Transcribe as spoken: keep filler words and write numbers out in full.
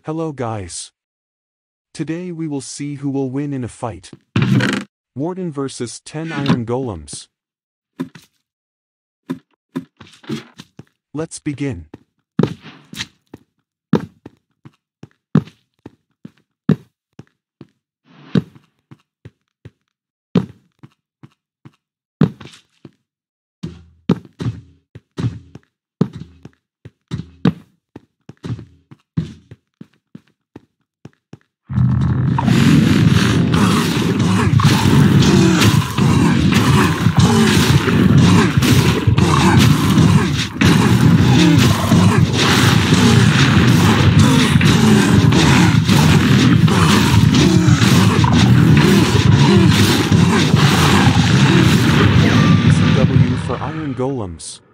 Hello guys. Today we will see who will win in a fight. Warden versus ten iron golems. Let's begin. W for iron golems.